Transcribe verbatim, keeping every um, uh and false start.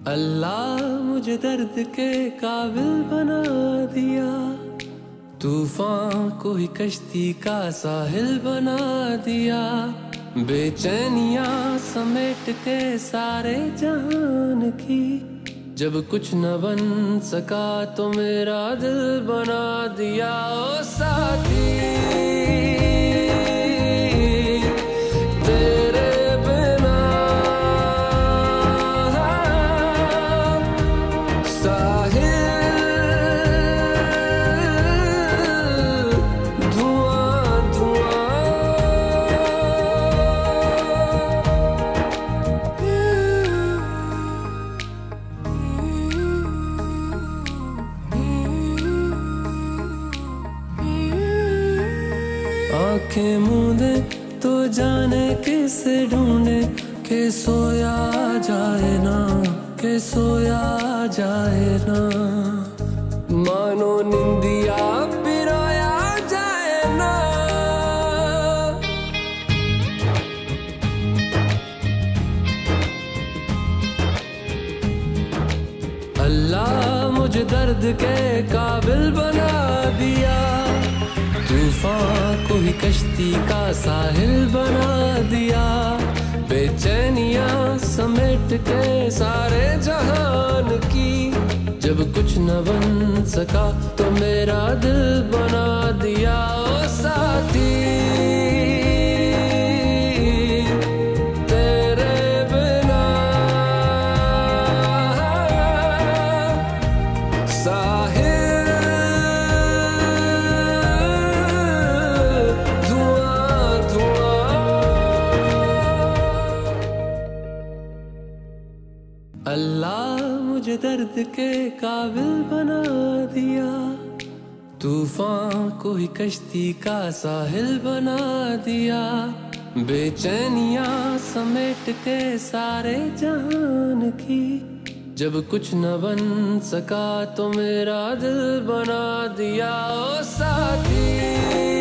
अल्लाह मुझे दर्द के काबिल बना दिया, तूफान को ही कश्ती का साहिल बना दिया। बेचैनियां समेट के सारे जहान की, जब कुछ न बन सका तो मेरा दिल बना दिया। ओ साथी आंखें मूंदे तो जाने किसे ढूंढे, के सोया जाए ना, के सोया जाए ना। मानो निंदिया पिरोया जाए ना। अल्लाह मुझे दर्द के काबिल बना दिया, तूफान को ही कश्ती का साहिल बना दिया। बेचैनियां समेट के सारे जहान की, जब कुछ न बन सका तो मेरा दिल बना दिया। ओ साथी अल्लाह मुझे दर्द के काबिल बना दिया, तूफान को ही कश्ती का साहिल बना दिया। बेचैनियां समेट के सारे जहान की, जब कुछ न बन सका तो मेरा दिल बना दिया। ओ साथी